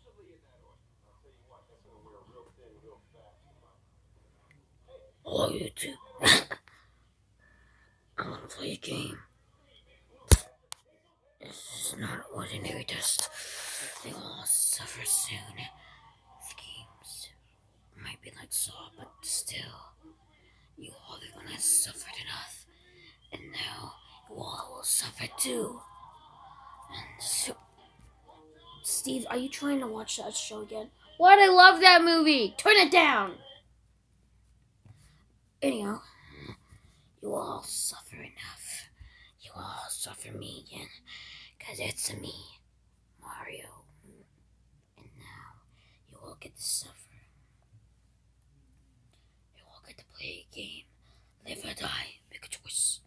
Hello, YouTube. I want to play a game. This is not ordinary dust. They will all suffer soon. Schemes might be like Saw, but still, you all have suffered enough, and now you all will suffer too. And so, Steve, are you trying to watch that show again? What? I love that movie. Turn it down. Anyhow, you all suffer enough. You all suffer me again, 'cause it's me, Mario. And now, you all get to suffer. You all get to play a game. Live or die. Pick a choice.